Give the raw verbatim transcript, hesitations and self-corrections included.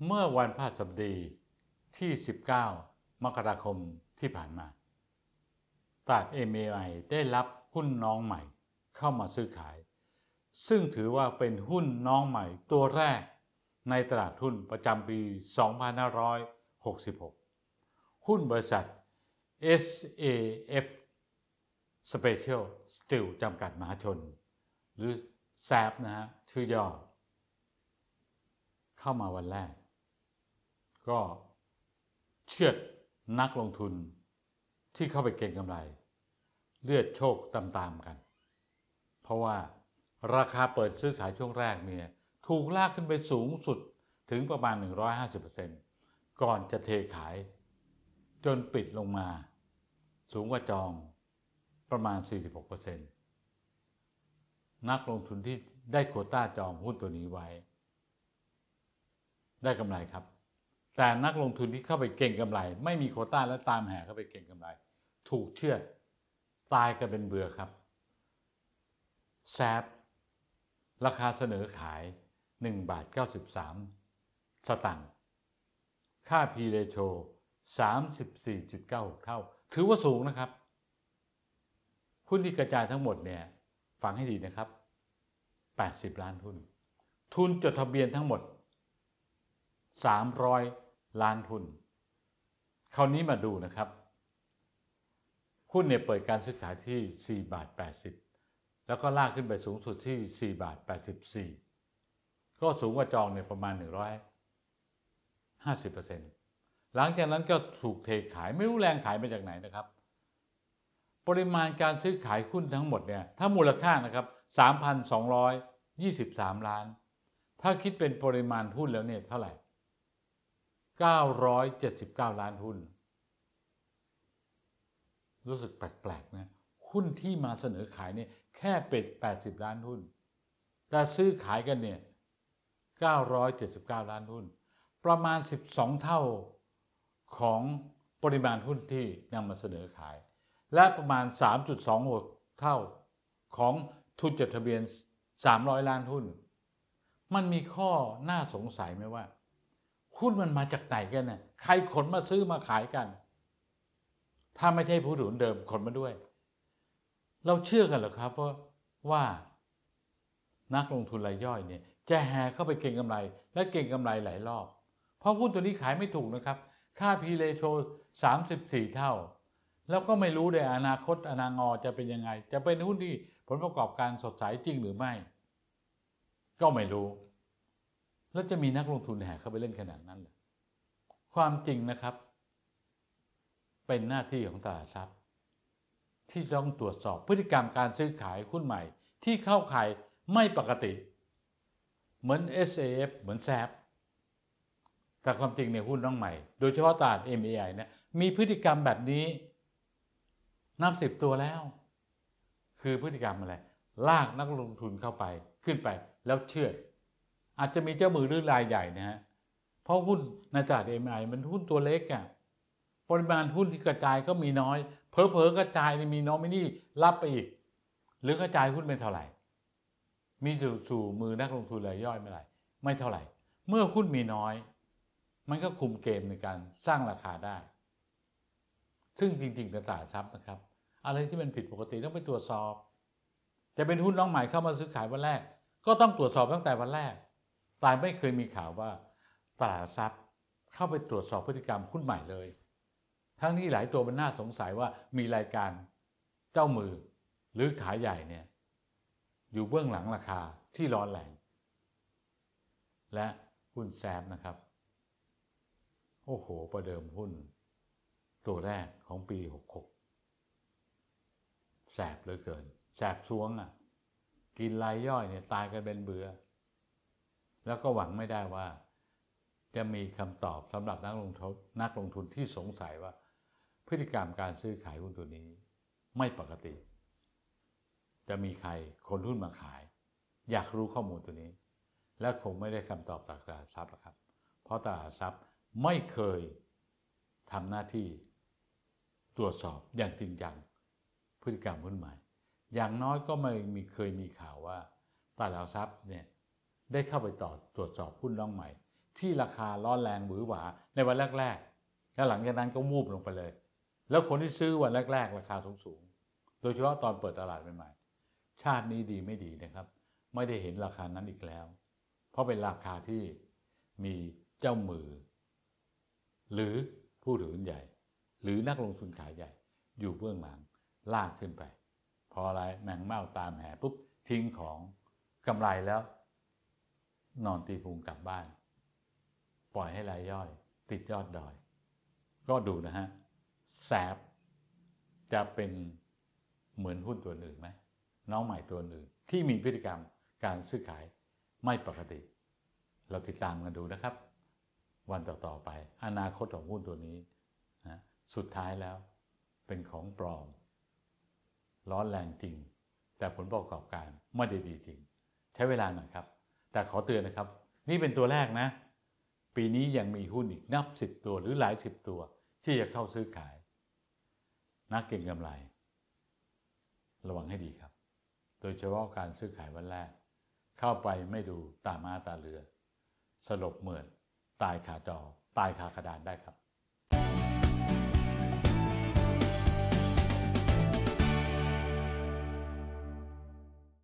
เมื่อวันพฤหัสบดีที่สิบเก้ามกราคมที่ผ่านมาตลาด เอ็ม เอ ไอ ได้รับหุ้นน้องใหม่เข้ามาซื้อขายซึ่งถือว่าเป็นหุ้นน้องใหม่ตัวแรกในตลาดหุ้นประจำปีสองพันห้าร้อยหกสิบหกหุ้นบริษัท เอส เอ เอฟ Special Steel จำกัดมหาชนหรือ แซป นะฮะชื่อย่อเข้ามาวันแรกก็เชือดนักลงทุนที่เข้าไปเก็งกำไรเลือดโชคตามๆกันเพราะว่าราคาเปิดซื้อขายช่วงแรกเนี่ยถูกลากขึ้นไปสูงสุดถึงประมาณ หนึ่งร้อยห้าสิบเปอร์เซ็นต์ ก่อนจะเทขายจนปิดลงมาสูงกว่าจองประมาณ สี่สิบหกเปอร์เซ็นต์ นักลงทุนที่ได้โควต้าจองหุ้นตัวนี้ไว้ได้กำไรครับแต่นักลงทุนที่เข้าไปเก็งกำไรไม่มีโควต้าและตามแห่เข้าไปเก็งกำไรถูกเชือดตายกันเป็นเบื่อครับ แซป ราคาเสนอขายหนึ่งบาทเก้าสิบสามสตางค์ค่า P ratio สามสิบสี่จุดเก้าหก เท่าถือว่าสูงนะครับหุ้นที่กระจายทั้งหมดเนี่ยฟังให้ดีนะครับแปดสิบล้านหุ้นทุนจดทะเบียนทั้งหมดสามร้อยล้านหุ้นคราวนี้มาดูนะครับหุ้นเนี่ยเปิดการซื้อขายที่สี่บาทแปดสิบแล้วก็ลากขึ้นไปสูงสุดที่สี่บาทแปดสิบสี่ก็สูงกว่าจองเนี่ยประมาณหนึ่งร้อยห้าสิบเปอร์เซ็นต์ หลังจากนั้นก็ถูกเทขายไม่รู้แรงขายมาจากไหนนะครับปริมาณการซื้อขายหุ้นทั้งหมดเนี่ยถ้ามูลค่านะครับ สามพันสองร้อยยี่สิบสาม ล้านถ้าคิดเป็นปริมาณหุ้นแล้วเนี่ยเท่าไหร่เก้าร้อยเจ็ดสิบเก้าล้านหุ้นรู้สึกแปลกๆนะหุ้นที่มาเสนอขายเนี่ยแค่เป็นแปดสิบล้านหุ้นแต่ซื้อขายกันเนี่ยเก้าร้อยเจ็ดสิบเก้าล้านหุ้นประมาณสิบสองเท่าของปริมาณหุ้นที่นำมาเสนอขายและประมาณ สามจุดสองหก เท่าของทุนจดทะเบียนสามร้อยล้านหุ้นมันมีข้อน่าสงสัยไหมว่าหุ้นมันมาจากไหนกันน่ะใครขนมาซื้อมาขายกันถ้าไม่ใช่ผู้ถือเดิมขนมาด้วยเราเชื่อกันเหรอครับเพราะว่านักลงทุนรายย่อยเนี่ยจะแห่เข้าไปเก็งกำไรและเก็งกำไรหลายรอบเพราะหุ้นตัวนี้ขายไม่ถูกนะครับค่า P ratio สามสิบสี่เท่าแล้วก็ไม่รู้ในอนาคตอนางอจะเป็นยังไงจะเป็นหุ้นที่ผลประกอบการสดใสจริงหรือไม่ก็ไม่รู้แล้วจะมีนักลงทุนแห่เข้าไปเล่นขนาดนั้นเหรอความจริงนะครับเป็นหน้าที่ของตลาดทรัพย์ที่ต้องตรวจสอบพฤติกรรมการซื้อขายหุ้นใหม่ที่เข้าข่ายไม่ปกติเหมือน เอส เอ เอฟ เหมือน แซป แต่ความจริงในหุ้นน้องใหม่โดยเฉพาะตลาด เอ็ม เอ ไอ เนี่ยมีพฤติกรรมแบบนี้นับสิบตัวแล้วคือพฤติกรรมอะไรลากนักลงทุนเข้าไปขึ้นไปแล้วเชื่ออาจจะมีเจ้ามือหรือรายใหญ่นะฮะเพราะหุ้นในตลาด เอ็ม เอ ไอ มันหุ้นตัวเล็กอ่ะปริมาณหุ้นที่กระจายก็มีน้อยเผลอๆกระจายมีนอมินีรับไปอีกหรือกระจายหุ้นเป็นเท่าไหร่มีสู่สู่มือนักลงทุนรายย่อยไม่ไหร่ไม่เท่าไหร่เมื่อหุ้นมีน้อยมันก็คุมเกมในการสร้างราคาได้ซึ่งจริงๆในตลาดทรัพย์นะครับอะไรที่มันผิดปกติต้องไปตรวจสอบจะเป็นหุ้นน้องใหม่เข้ามาซื้อขายวันแรกก็ต้องตรวจสอบตั้งแต่วันแรกแต่ไม่เคยมีข่าวว่าตลาดทรัพย์เข้าไปตรวจสอบพฤติกรรมหุ้นใหม่เลยทั้งที่หลายตัวมันน่าสงสัยว่ามีรายการเจ้ามือหรือขายใหญ่เนี่ยอยู่เบื้องหลังราคาที่ร้อนแรงและหุ้น แซป นะครับโอ้โหประเดิมหุ้นตัวแรกของปีหกสิบหกแสบเหลือเกินแสบซวงอ่ะกินรายย่อยเนี่ยตายกันเป็นเบื่อแล้วก็หวังไม่ได้ว่าจะมีคำตอบสำหรับนักลงทุนนักลงทุนที่สงสัยว่าพฤติกรรมการซื้อขายหุ้นตัวนี้ไม่ปกติจะมีใครคนหุ้นมาขายอยากรู้ข้อมูลตัวนี้และคงไม่ได้คำตอบจากตลาดทรัพย์หรอกครับเพราะตลาดทรัพย์ไม่เคยทำหน้าที่ตรวจสอบอย่างจริงจังพฤติกรรมหุ้นใหม่อย่างน้อยก็ไม่มีเคยมีข่าวว่าตลาดทรัพย์เนี่ยได้เข้าไปต่อตรวจสอบหุ้นน้องใหม่ที่ราคาร้อนแรงหวือหวาในวันแรกๆแล้วหลังจากนั้นก็วูบลงไปเลยแล้วคนที่ซื้อวันแรกๆราคาสูงๆโดยเฉพาะตอนเปิดตลาดใหม่ๆชาตินี้ดีไม่ดีนะครับไม่ได้เห็นราคานั้นอีกแล้วเพราะเป็นราคาที่มีเจ้ามือหรือผู้ถือหุ้นใหญ่หรือนักลงทุนขายใหญ่อยู่เบื้องหลังลากขึ้นไปพออะไรแมงเม่าตามแห่ปุ๊บทิ้งของกำไรแล้วนอนตีพุงกลับบ้านปล่อยให้รายย่อยติดยอดดอยก็ดูนะฮะแสบจะเป็นเหมือนหุ้นตัวอื่นไหมน้องใหม่ตัวอื่นที่มีพฤติกรรมการซื้อขายไม่ปกติเราติดตามกันดูนะครับวันต่อๆไปอนาคตของหุ้นตัวนี้นะสุดท้ายแล้วเป็นของปลอมร้อนแรงจริงแต่ผลประกอบการไม่ได้ดีจริงใช้เวลาหน่อยครับแต่ขอเตือนนะครับนี่เป็นตัวแรกนะปีนี้ยังมีหุ้นอีกนับสิบตัวหรือหลายสิบตัวที่จะเข้าซื้อขายนักเก็งกำไรระวังให้ดีครับโดยเฉพาะการซื้อขายวันแรกเข้าไปไม่ดูตาม้าตาเรือสลบเหมือดตายขาจอตายคากระดานได้ครับ